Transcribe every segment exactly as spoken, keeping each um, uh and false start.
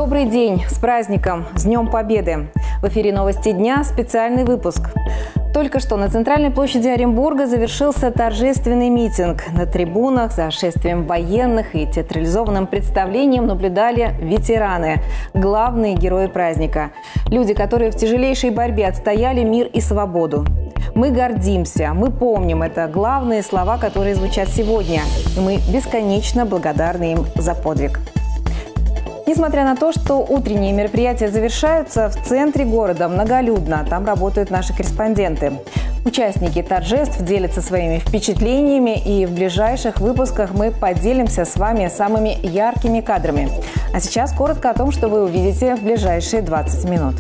Добрый день! С праздником! С Днем Победы! В эфире «Новости дня» специальный выпуск. Только что на центральной площади Оренбурга завершился торжественный митинг. На трибунах за шествием военных и театрализованным представлением наблюдали ветераны, главные герои праздника. Люди, которые в тяжелейшей борьбе отстояли мир и свободу. Мы гордимся, мы помним – это главные слова, которые звучат сегодня. И мы бесконечно благодарны им за подвиг. Несмотря на то, что утренние мероприятия завершаются, в центре города многолюдно. Там работают наши корреспонденты. Участники торжеств делятся своими впечатлениями, и в ближайших выпусках мы поделимся с вами самыми яркими кадрами. А сейчас коротко о том, что вы увидите в ближайшие двадцать минут.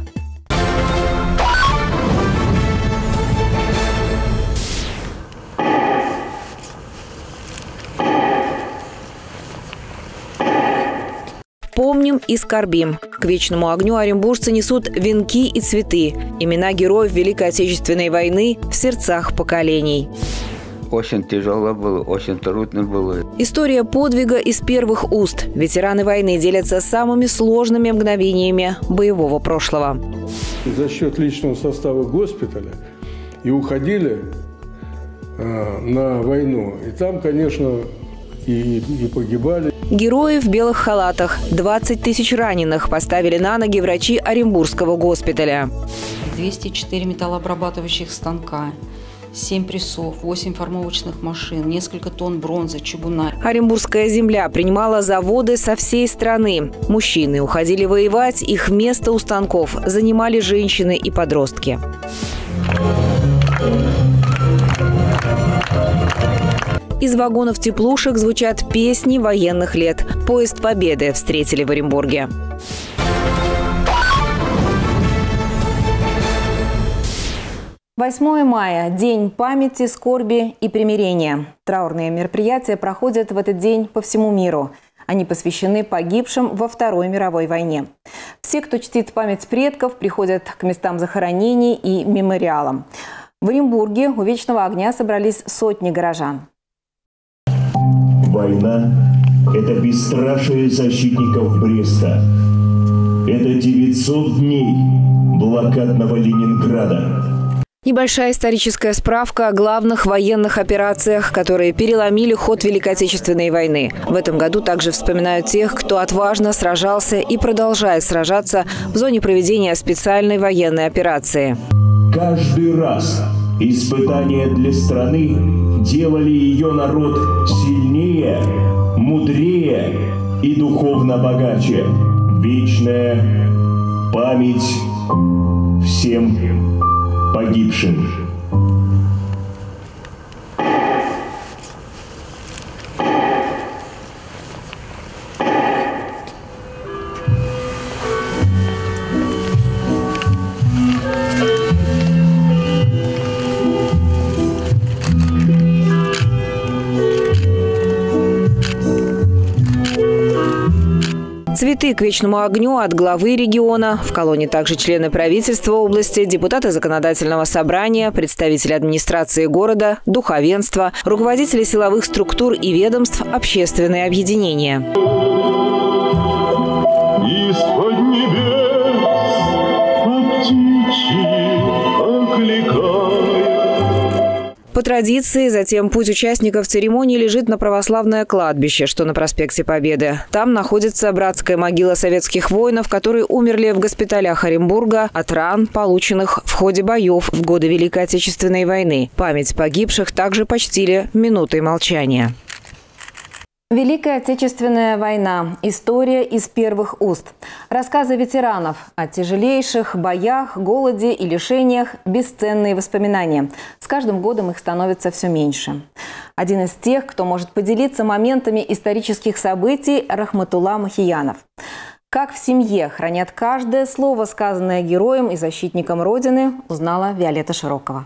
Помним и скорбим. К вечному огню оренбуржцы несут венки и цветы. Имена героев Великой Отечественной войны в сердцах поколений. Очень тяжело было, очень трудно было. История подвига из первых уст. Ветераны войны делятся самыми сложными мгновениями боевого прошлого. За счет личного состава госпиталя и уходили э, на войну. И там, конечно, и, и погибали. Герои в белых халатах. двадцать тысяч раненых поставили на ноги врачи Оренбургского госпиталя. двести четыре металлообрабатывающих станка, семь прессов, восемь формовочных машин, несколько тонн бронзы, чугуна. Оренбургская земля принимала заводы со всей страны. Мужчины уходили воевать, их место у станков занимали женщины и подростки. Из вагонов теплушек звучат песни военных лет. Поезд Победы встретили в Оренбурге. восьмое мая – День памяти, скорби и примирения. Траурные мероприятия проходят в этот день по всему миру. Они посвящены погибшим во Второй мировой войне. Все, кто чтит память предков, приходят к местам захоронений и мемориалам. В Оренбурге у Вечного огня собрались сотни горожан. Война – это бесстрашие защитников Бреста. Это девятьсот дней блокадного Ленинграда. Небольшая историческая справка о главных военных операциях, которые переломили ход Великой Отечественной войны. В этом году также вспоминают тех, кто отважно сражался и продолжает сражаться в зоне проведения специальной военной операции. Каждый раз испытания для страны делали ее народ сильнее, мудрее и духовно богаче. Вечная память всем погибшим. Цветы к Вечному огню от главы региона. В колонне также члены правительства области, депутаты законодательного собрания, представители администрации города, духовенства, руководители силовых структур и ведомств, общественные объединения. Из-под небес, как птичьи, окликают. По традиции, затем путь участников церемонии лежит на православное кладбище, что на проспекте Победы. Там находится братская могила советских воинов, которые умерли в госпиталях Оренбурга от ран, полученных в ходе боев в годы Великой Отечественной войны. Память погибших также почтили минутой молчания. Великая Отечественная война. История из первых уст. Рассказы ветеранов о тяжелейших боях, голоде и лишениях – бесценные воспоминания. С каждым годом их становится все меньше. Один из тех, кто может поделиться моментами исторических событий – Рахматулла Махиянов. Как в семье хранят каждое слово, сказанное героем и защитником Родины, узнала Виолетта Широкова.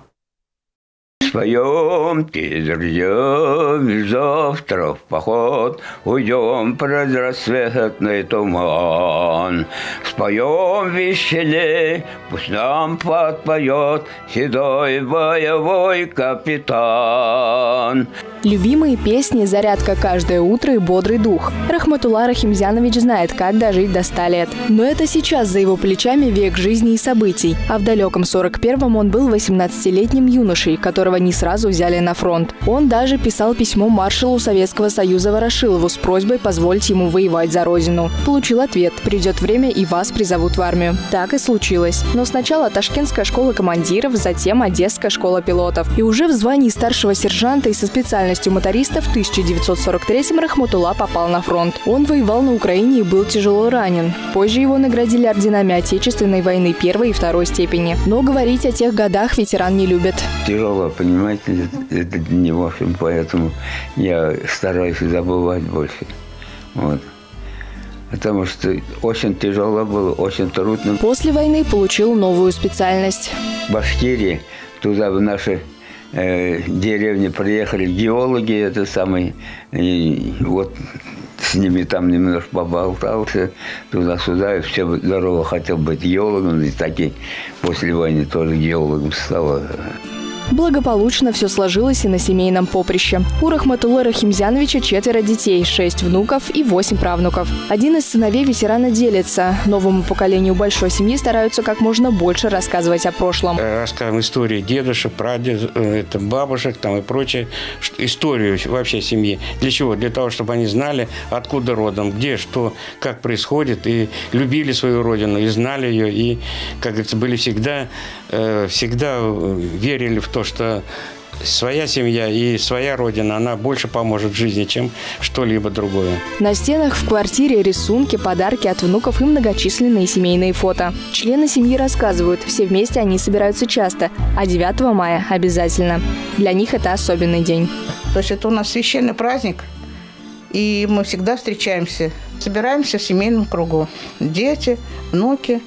Споемте, друзья, завтра в поход уйдем предрассветный туман. Споем веселей, пусть нам подпоет седой боевой капитан. Любимые песни, зарядка каждое утро и бодрый дух. Рахматулла Рахимзянович знает, как дожить до ста лет. Но это сейчас за его плечами век жизни и событий. А в далеком сорок первом он был восемнадцатилетним юношей, которого не сразу взяли на фронт. Он даже писал письмо маршалу Советского Союза Ворошилову с просьбой позволить ему воевать за родину. Получил ответ: придет время и вас призовут в армию. Так и случилось. Но сначала Ташкентская школа командиров, затем Одесская школа пилотов. И уже в звании старшего сержанта и со специальностью моториста в тысяча девятьсот сорок третьем Рахматулла попал на фронт. Он воевал на Украине и был тяжело ранен. Позже его наградили орденами Отечественной войны первой и второй степени. Но говорить о тех годах ветеран не любит. Тяжело, понимаете, это не в общем, поэтому я стараюсь забывать больше. Вот. Потому что очень тяжело было, очень трудно. После войны получил новую специальность. В Башкирии, туда в наши э, деревни приехали геологи, это самый, и вот с ними там немножко поболтался, туда-сюда, и все здорово хотел быть геологом, и таки после войны тоже геологом стал. Благополучно все сложилось и на семейном поприще. У Рахматуллы Рахимзяновича четверо детей, шесть внуков и восемь правнуков. Один из сыновей ветерана делится. Новому поколению большой семьи стараются как можно больше рассказывать о прошлом. Рассказываем истории дедушек, прадедушек, это бабушек там и прочее. Историю вообще семьи. Для чего? Для того, чтобы они знали, откуда родом, где, что, как происходит. И любили свою родину, и знали ее. И, как говорится, были всегда, всегда верили в то, то, что своя семья и своя родина, она больше поможет в жизни, чем что-либо другое. На стенах в квартире рисунки, подарки от внуков и многочисленные семейные фото. Члены семьи рассказывают, все вместе они собираются часто, а девятого мая обязательно. Для них это особенный день. То есть это у нас священный праздник, и мы всегда встречаемся. Собираемся в семейном кругу. Дети, внуки,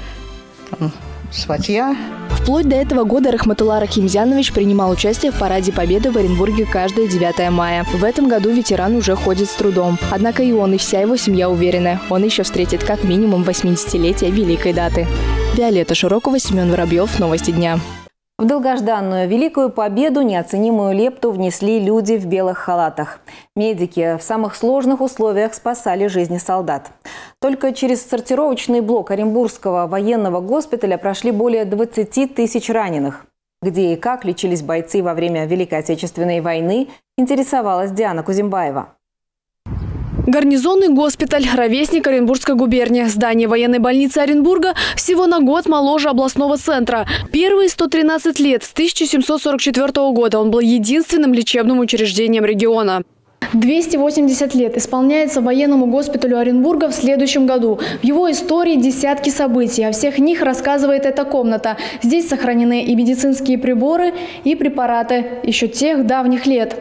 сватья. Вплоть до этого года Рахматулла Рахимзянович принимал участие в Параде Победы в Оренбурге каждое девятое мая. В этом году ветеран уже ходит с трудом. Однако и он, и вся его семья уверены, он еще встретит как минимум восьмидесятилетие великой даты. Виолетта Широкова, Семен Воробьев. Новости дня. В долгожданную Великую Победу неоценимую лепту внесли люди в белых халатах. Медики в самых сложных условиях спасали жизни солдат. Только через сортировочный блок Оренбургского военного госпиталя прошли более двадцати тысяч раненых. Где и как лечились бойцы во время Великой Отечественной войны, интересовалась Диана Кузимбаева. Гарнизонный госпиталь, ровесник Оренбургской губернии. Здание военной больницы Оренбурга всего на год моложе областного центра. Первые сто тринадцать лет, с тысяча семьсот сорок четвёртого года, он был единственным лечебным учреждением региона. двести восемьдесят лет исполняется военному госпиталю Оренбурга в следующем году. В его истории десятки событий. О всех них рассказывает эта комната. Здесь сохранены и медицинские приборы, и препараты еще тех давних лет.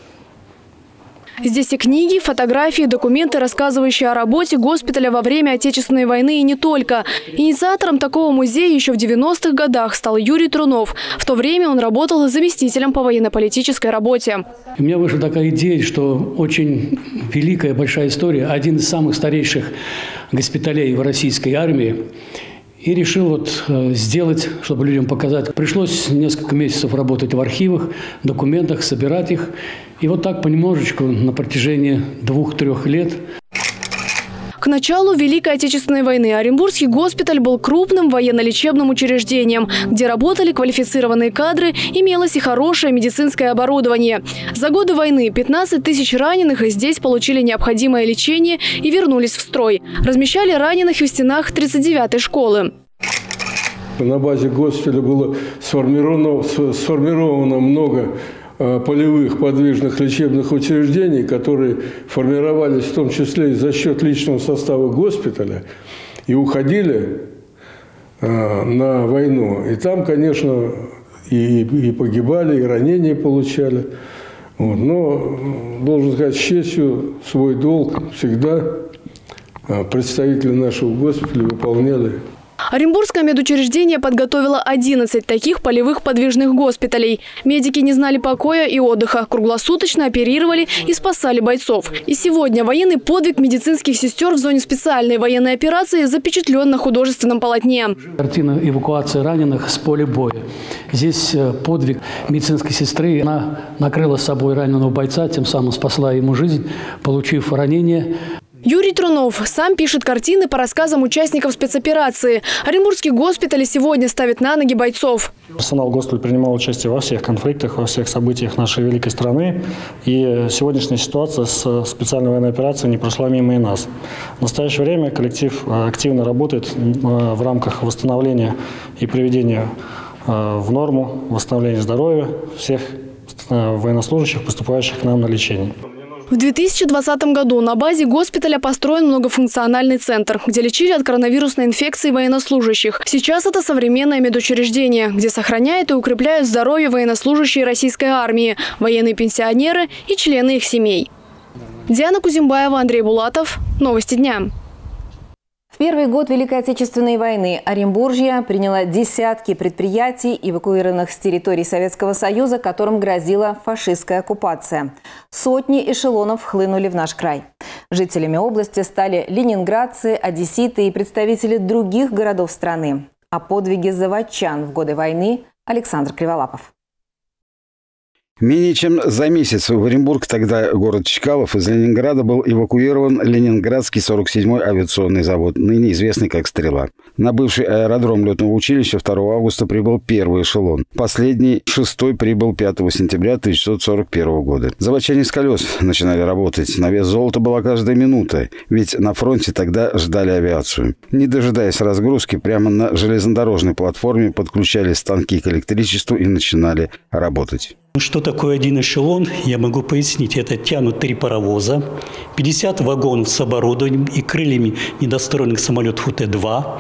Здесь и книги, фотографии, документы, рассказывающие о работе госпиталя во время Отечественной войны и не только. Инициатором такого музея еще в девяностых годах стал Юрий Трунов. В то время он работал заместителем по военно-политической работе. У меня вышла такая идея, что очень великая, большая история, один из самых старейших госпиталей в российской армии. И решил вот сделать, чтобы людям показать. Пришлось несколько месяцев работать в архивах, документах, собирать их. И вот так понемножечку на протяжении двух-трех лет. К началу Великой Отечественной войны Оренбургский госпиталь был крупным военно-лечебным учреждением, где работали квалифицированные кадры, имелось и хорошее медицинское оборудование. За годы войны пятнадцать тысяч раненых здесь получили необходимое лечение и вернулись в строй. Размещали раненых в стенах тридцать девятой школы. На базе госпиталя было сформировано, сформировано много полевых подвижных лечебных учреждений, которые формировались в том числе и за счет личного состава госпиталя и уходили на войну. И там, конечно, и, и погибали, и ранения получали. Вот. Но, должен сказать, с честью свой долг всегда представители нашего госпиталя выполняли Оренбургское медучреждение подготовило одиннадцать таких полевых подвижных госпиталей. Медики не знали покоя и отдыха, круглосуточно оперировали и спасали бойцов. И сегодня военный подвиг медицинских сестер в зоне специальной военной операции запечатлен на художественном полотне. Картина эвакуации раненых с поля боя. Здесь подвиг медицинской сестры. Она накрыла с собой раненого бойца, тем самым спасла ему жизнь, получив ранение. Юрий Трунов сам пишет картины по рассказам участников спецоперации. Оренбургский госпиталь сегодня ставит на ноги бойцов. Персонал госпиталя принимал участие во всех конфликтах, во всех событиях нашей великой страны. И сегодняшняя ситуация с специальной военной операцией не прошла мимо и нас. В настоящее время коллектив активно работает в рамках восстановления и приведения в норму, восстановления здоровья всех военнослужащих, поступающих к нам на лечение. В две тысячи двадцатом году на базе госпиталя построен многофункциональный центр, где лечили от коронавирусной инфекции военнослужащих. Сейчас это современное медучреждение, где сохраняют и укрепляют здоровье военнослужащие российской армии, военные пенсионеры и члены их семей. Диана Кузимбаева, Андрей Булатов. Новости дня. В первый год Великой Отечественной войны Оренбуржье приняла десятки предприятий, эвакуированных с территории Советского Союза, которым грозила фашистская оккупация. Сотни эшелонов хлынули в наш край. Жителями области стали ленинградцы, одесситы и представители других городов страны. О подвиге заводчан в годы войны Александр Криволапов. Менее чем за месяц в Оренбург, тогда город Чкалов, из Ленинграда был эвакуирован Ленинградский сорок седьмой авиационный завод, ныне известный как «Стрела». На бывший аэродром летного училища второго августа прибыл первый эшелон. Последний, шестой, прибыл пятого сентября тысяча девятьсот сорок первого года. Заводчане с колес начинали работать. На вес золота была каждая минута, ведь на фронте тогда ждали авиацию. Не дожидаясь разгрузки, прямо на железнодорожной платформе подключали станки к электричеству и начинали работать. Что такое один эшелон, я могу пояснить. Это тянут три паровоза, пятьдесят вагонов с оборудованием и крыльями недостроенных самолетов У Т два,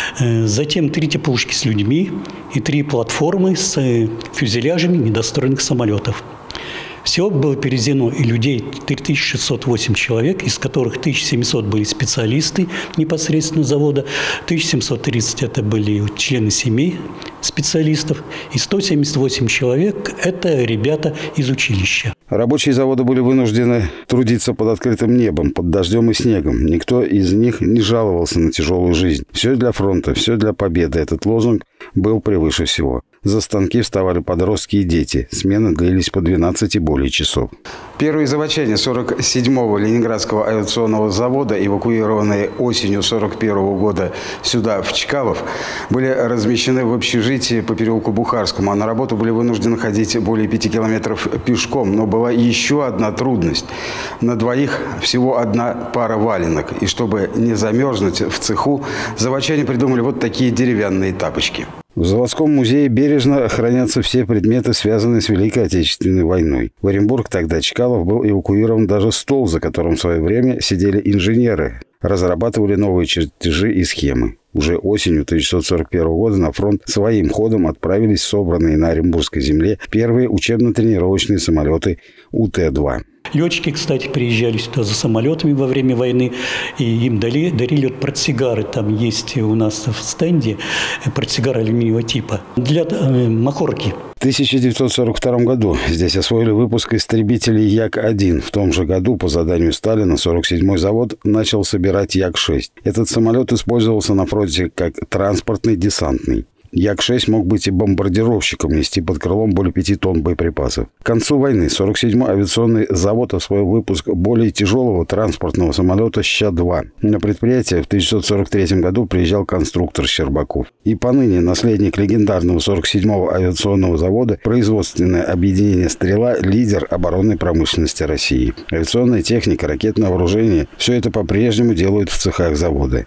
затем три теплушки с людьми и три платформы с фюзеляжами недостроенных самолетов. Всего было перевезено и людей три тысячи шестьсот восемь человек, из которых тысяча семьсот были специалисты непосредственно завода, тысяча семьсот тридцать это были члены семей специалистов, и сто семьдесят восемь человек – это ребята из училища. Рабочие завода были вынуждены трудиться под открытым небом, под дождем и снегом. Никто из них не жаловался на тяжелую жизнь. Все для фронта, все для победы. Этот лозунг был превыше всего. За станки вставали подростки и дети. Смены длились по двенадцать и более часов. Первые заводчане сорок седьмого Ленинградского авиационного завода, эвакуированные осенью сорок первого года сюда, в Чкалов, были размещены в общежитии по переулку Бухарскому, а на работу были вынуждены ходить более пяти километров пешком. Но была еще одна трудность. На двоих всего одна пара валенок. И чтобы не замерзнуть в цеху, заводчане придумали вот такие деревянные тапочки. В заводском музее бережно хранятся все предметы, связанные с Великой Отечественной войной. В Оренбург тогда Чкалов был эвакуирован даже стол, за которым в свое время сидели инженеры, разрабатывали новые чертежи и схемы. Уже осенью тысяча девятьсот сорок первого года на фронт своим ходом отправились собранные на Оренбургской земле первые учебно-тренировочные самолеты У Т два. Летчики, кстати, приезжали сюда за самолетами во время войны, и им дали, дарили вот портсигары. Там есть у нас в стенде портсигар алюминиевого типа для э, махорки. В тысяча девятьсот сорок втором году здесь освоили выпуск истребителей Як один. В том же году по заданию Сталина сорок седьмой завод начал собирать Як шесть. Этот самолет использовался на фронте как транспортный десантный. Як шесть мог быть и бомбардировщиком, нести под крылом более пяти тонн боеприпасов. К концу войны сорок седьмой авиационный завод освоил выпуск более тяжелого транспортного самолета Ща два. На предприятие в тысяча девятьсот сорок третьем году приезжал конструктор Щербаков. И поныне наследник легендарного сорок седьмого авиационного завода, производственное объединение «Стрела», лидер оборонной промышленности России. Авиационная техника, ракетное вооружение – все это по-прежнему делают в цехах завода.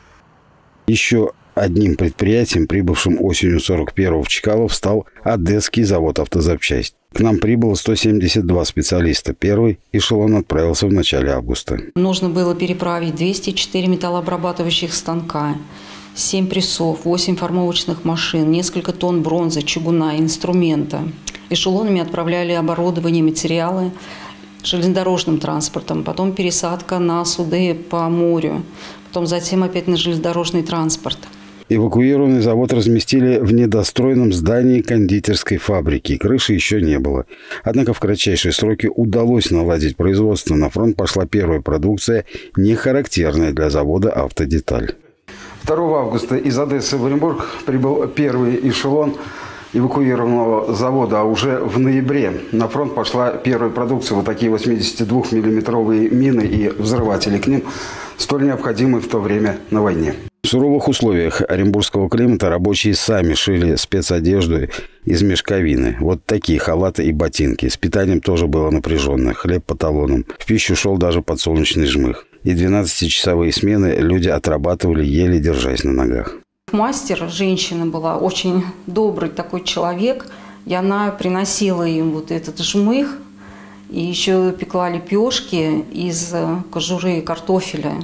Еще одним предприятием, прибывшим осенью сорок первого в Чкалов, стал Одесский завод «Автозапчасть». К нам прибыло сто семьдесят два специалиста. Первый эшелон отправился в начале августа. Нужно было переправить двести четыре металлообрабатывающих станка, семь прессов, восемь формовочных машин, несколько тонн бронзы, чугуна, инструмента. Эшелонами отправляли оборудование, материалы железнодорожным транспортом, потом пересадка на суды по морю, потом затем опять на железнодорожный транспорт. Эвакуированный завод разместили в недостроенном здании кондитерской фабрики. Крыши еще не было. Однако в кратчайшие сроки удалось наладить производство. На фронт пошла первая продукция, не характерная для завода «Автодеталь». второго августа из Одессы в Оренбург прибыл первый эшелон эвакуированного завода, а уже в ноябре на фронт пошла первая продукция. Вот такие восьмидесятидвухмиллиметровые мины и взрыватели к ним, столь необходимые в то время на войне. В суровых условиях оренбургского климата рабочие сами шили спецодежду из мешковины. Вот такие халаты и ботинки. С питанием тоже было напряженно. Хлеб по талонам. В пищу шел даже подсолнечный жмых. И двенадцатичасовые смены люди отрабатывали, еле держась на ногах. Мастер, женщина была, очень добрый такой человек. И она приносила им вот этот жмых. И еще пекла лепешки из кожуры картофеля.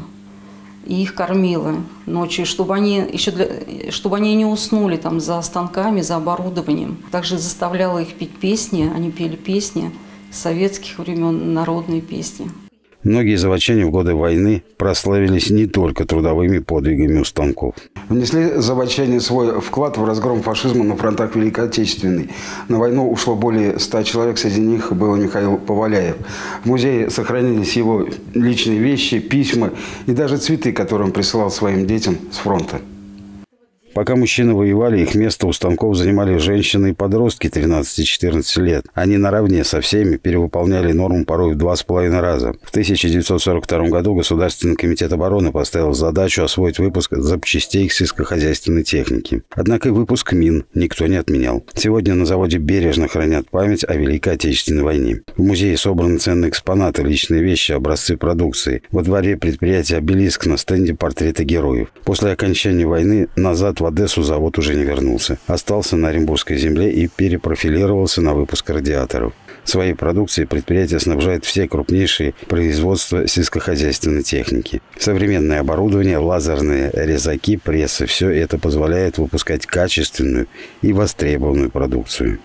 И их кормила ночью, чтобы они, еще для, чтобы они не уснули там за станками, за оборудованием. Также заставляла их петь песни. Они пели песни советских времен, народные песни. Многие заводчане в годы войны прославились не только трудовыми подвигами у станков. Внесли заводчане свой вклад в разгром фашизма на фронтах Великой Отечественной. На войну ушло более ста человек, среди них был Михаил Поваляев. В музее сохранились его личные вещи, письма и даже цветы, которые он присылал своим детям с фронта. Пока мужчины воевали, их место у станков занимали женщины и подростки тринадцати-четырнадцати лет. Они наравне со всеми перевыполняли норму порой в два с половиной раза. В тысяча девятьсот сорок втором году Государственный комитет обороны поставил задачу освоить выпуск запчастей к сельскохозяйственной технике. Однако и выпуск мин никто не отменял. Сегодня на заводе бережно хранят память о Великой Отечественной войне. В музее собраны ценные экспонаты, личные вещи, образцы продукции. Во дворе предприятия «Обелиск» на стенде портреты героев. После окончания войны назад в Одессу завод уже не вернулся. Остался на Оренбургской земле и перепрофилировался на выпуск радиаторов. Своей продукцией предприятие снабжает все крупнейшие производства сельскохозяйственной техники. Современное оборудование, лазерные резаки, прессы – все это позволяет выпускать качественную и востребованную продукцию.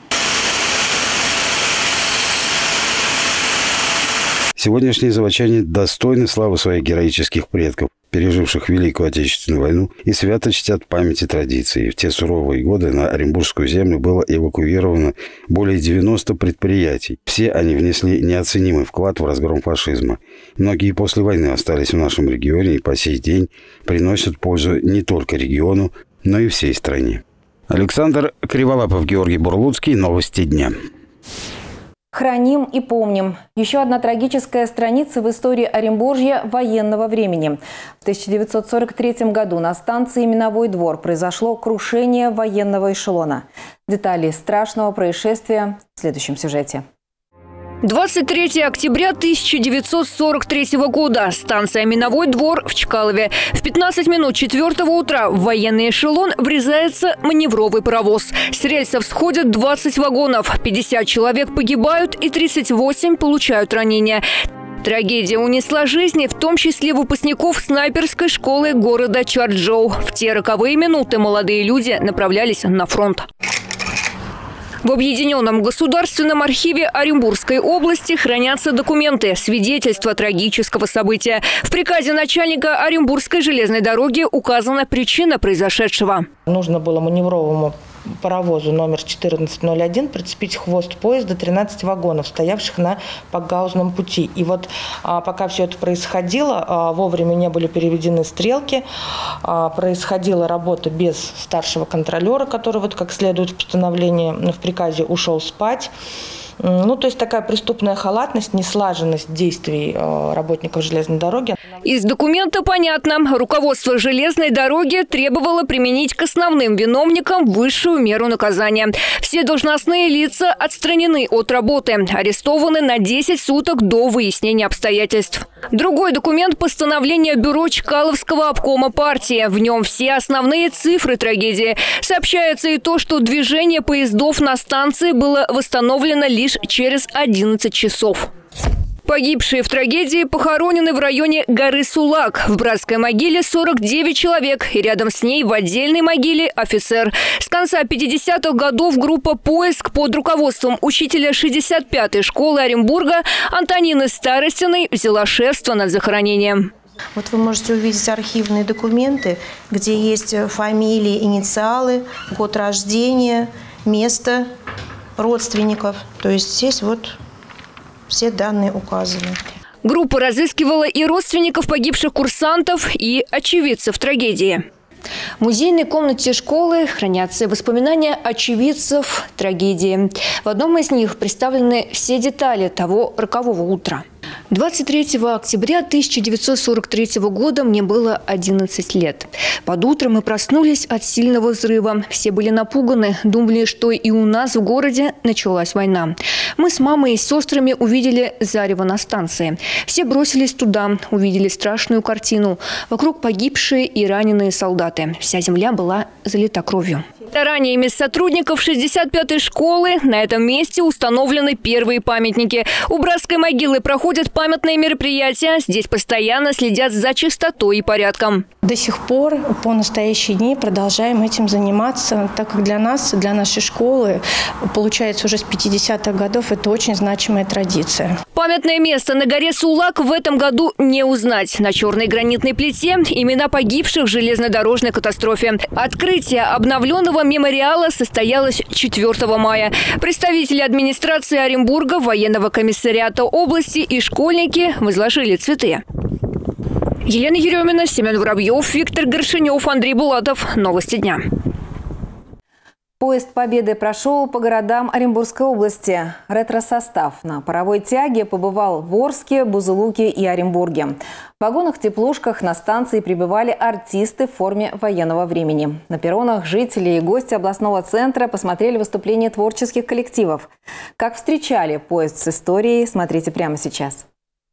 Сегодняшние заводчане достойны славы своих героических предков, переживших Великую Отечественную войну, и свято чтят память и традиции. В те суровые годы на Оренбургскую землю было эвакуировано более девяноста предприятий. Все они внесли неоценимый вклад в разгром фашизма. Многие после войны остались в нашем регионе и по сей день приносят пользу не только региону, но и всей стране. Александр Криволапов, Георгий Бурлуцкий. Новости дня. Храним и помним. Еще одна трагическая страница в истории Оренбуржья военного времени. В тысяча девятьсот сорок третьем году на станции Миновой двор произошло крушение военного эшелона. Детали страшного происшествия в следующем сюжете. двадцать третьего октября тысяча девятьсот сорок третьего года. Станция Миновой двор в Чкалове. В пятнадцать минут четвертого утра в военный эшелон врезается маневровый паровоз. С рельсов сходят двадцать вагонов. пятьдесят человек погибают и тридцать восемь получают ранения. Трагедия унесла жизни, в том числе выпускников снайперской школы города Чарджоу. В те роковые минуты молодые люди направлялись на фронт. В Объединенном государственном архиве Оренбургской области хранятся документы, свидетельства трагического события. В приказе начальника Оренбургской железной дороги указана причина произошедшего. Нужно было маневровому паровозу номер четырнадцать ноль один прицепить хвост поезда тринадцать вагонов, стоявших на погаузном пути. И вот а, пока все это происходило, а, вовремя не были переведены стрелки, а, происходила работа без старшего контролера, который, вот как следует в постановлении, в приказе, ушел спать. Ну, то есть такая преступная халатность, неслаженность действий работников железной дороги. Из документа понятно. Руководство железной дороги требовало применить к основным виновникам высшую меру наказания. Все должностные лица отстранены от работы, арестованы на десять суток до выяснения обстоятельств. Другой документ – постановление бюро Чкаловского обкома партии. В нем все основные цифры трагедии. Сообщается и то, что движение поездов на станции было восстановлено лишь через одиннадцать часов. Погибшие в трагедии похоронены в районе горы Сулак. В братской могиле сорок девять человек, и рядом с ней в отдельной могиле офицер. С конца пятидесятых годов группа «Поиск» под руководством учителя шестьдесят пятой школы Оренбурга Антонины Старостиной взяла шефство над захоронением. Вот вы можете увидеть архивные документы, где есть фамилии, инициалы, год рождения, место родственников. То есть здесь вот все данные указаны. Группа разыскивала и родственников погибших курсантов, и очевидцев трагедии. В музейной комнате школы хранятся воспоминания очевидцев трагедии. В одном из них представлены все детали того рокового утра. двадцать третьего октября тысяча девятьсот сорок третьего года мне было одиннадцать лет. Под утро мы проснулись от сильного взрыва. Все были напуганы, думали, что и у нас в городе началась война. Мы с мамой и сестрами увидели зарево на станции. Все бросились туда, увидели страшную картину. Вокруг погибшие и раненые солдаты. Вся земля была залита кровью. Стараниями сотрудников шестьдесят пятой школы на этом месте установлены первые памятники. У братской могилы проходят памятные мероприятия. Здесь постоянно следят за чистотой и порядком. До сих пор, по настоящие дни, продолжаем этим заниматься, так как для нас, для нашей школы, получается, уже с пятидесятых годов это очень значимая традиция. Памятное место на горе Сулак в этом году не узнать. На черной гранитной плите имена погибших в железнодорожной катастрофе. Открытие обновленного мемориала состоялось четвёртого мая. Представители администрации Оренбурга, военного комиссариата области и школьники возложили цветы. Елена Еремина, Семен Воробьев, Виктор Горшинев, Андрей Булатов. Новости дня. Поезд Победы прошел по городам Оренбургской области. Ретро-состав на паровой тяге побывал в Орске, Бузулуке и Оренбурге. В вагонах-теплушках на станции прибывали артисты в форме военного времени. На перронах жители и гости областного центра посмотрели выступления творческих коллективов. Как встречали поезд с историей, смотрите прямо сейчас.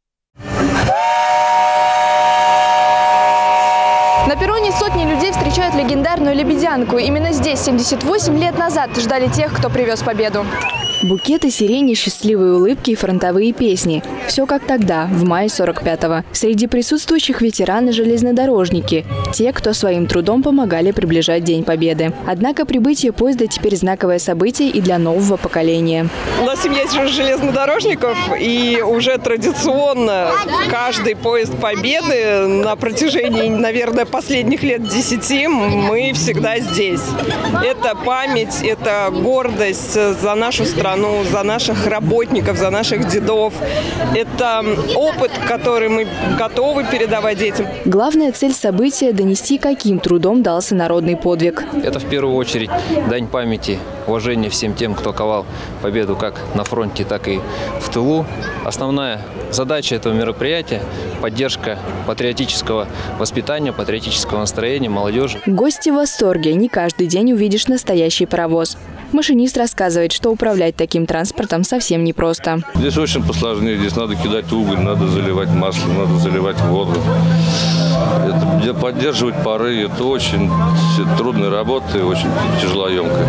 На перроне сотни людей встречают легендарную «Лебедянку». Именно здесь семьдесят восемь лет назад ждали тех, кто привез победу. Букеты сирени, счастливые улыбки и фронтовые песни. Все как тогда, в мае сорок пятого. Среди присутствующих ветераны-железнодорожники. Те, кто своим трудом помогали приближать День Победы. Однако прибытие поезда теперь знаковое событие и для нового поколения. У нас семья железнодорожников, и уже традиционно каждый поезд Победы на протяжении, наверное, последних лет десяти мы всегда здесь. Это память, это гордость за нашу страну, за наших работников, за наших дедов. Это опыт, который мы готовы передавать детям. Главная цель события – донести, каким трудом дался народный подвиг. Это в первую очередь дань памяти, уважения всем тем, кто ковал победу как на фронте, так и в тылу. Основная задача этого мероприятия – поддержка патриотического воспитания, патриотического настроения молодежи. Гости в восторге. Не каждый день увидишь настоящий паровоз. Машинист рассказывает, что управлять таким транспортом совсем непросто. Здесь очень посложнее. Здесь надо кидать уголь, надо заливать масло, надо заливать воду. Это, где поддерживать пары, это очень трудная работа и очень тяжелоемкая.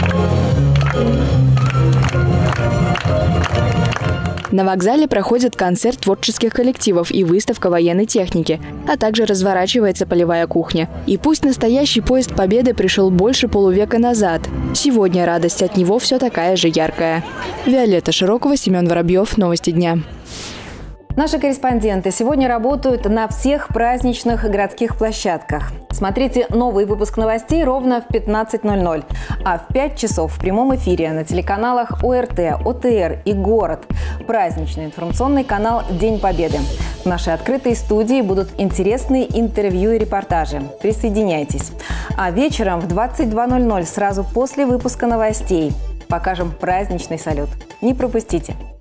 На вокзале проходит концерт творческих коллективов и выставка военной техники, а также разворачивается полевая кухня. И пусть настоящий поезд Победы пришел больше полувека назад, сегодня радость от него все такая же яркая. Виолетта Широкова, Семен Воробьев. Новости дня. Наши корреспонденты сегодня работают на всех праздничных городских площадках. Смотрите новый выпуск новостей ровно в пятнадцать ноль ноль. А в пять часов в прямом эфире на телеканалах ОРТ, ОТР и «Город» праздничный информационный канал «День Победы». В нашей открытой студии будут интересные интервью и репортажи. Присоединяйтесь. А вечером в двадцать два ноль ноль, сразу после выпуска новостей, покажем праздничный салют. Не пропустите.